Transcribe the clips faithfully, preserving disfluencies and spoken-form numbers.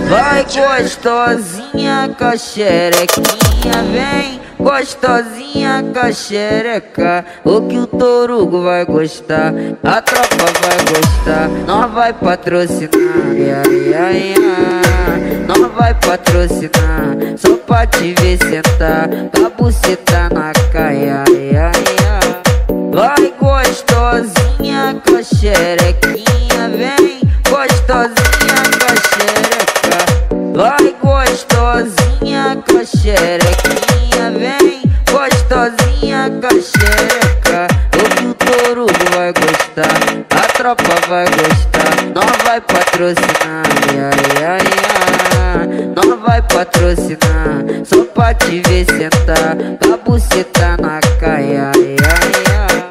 Vai gostosinha com a xerequinha, vem gostosinha com a xereca. O que o Torugo vai gostar, a tropa vai gostar. Nós vai patrocinar, ai, ai, ai. Nós vai patrocinar, só pra te ver sentar, com a buceta na caia, ai, ai, ai. Vai gostosinha com a xerequinha, vem gostosinha com a xereca. Vai gostosinha com a xerequinha, vem gostosinha com a xereca. O que o Torugo vai gostar, a tropa vai gostar. Nós vai patrocinar, ai, ai, ai. Nós vai patrocinar, só pra te ver sentar, com a buceta na caia, ai, ai, ai.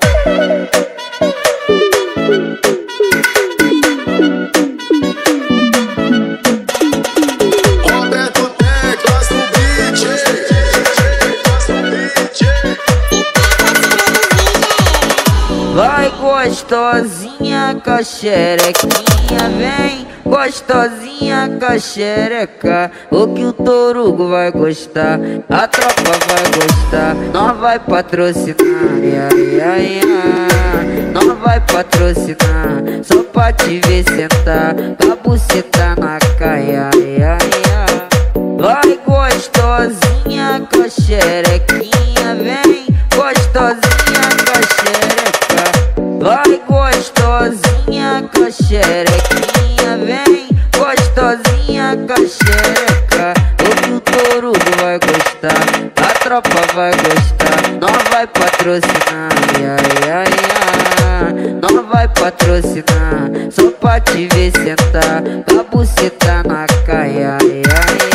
Vai gostosinha com a xerequinha, vem gostosinha com a xereca. O que o Torugo vai gostar, a tropa vai gostar. Nós vai patrocinar, ai, ai, ai. Nós vai patrocinar, só pra te ver sentar, com a buceta na caia, ai, ai, ai. Vai gostosinha com a xerequinha, vem gostosinha com a xereca. Vai gostosinha com a xerequinha, vem gostosinha com a xereca. O que o Torugo vai gostar, a tropa vai gostar. Nós vai patrocinar, ai, ai, ai. Nós vai patrocinar, só pra te ver sentar, com a buceta na caia, ai, ai.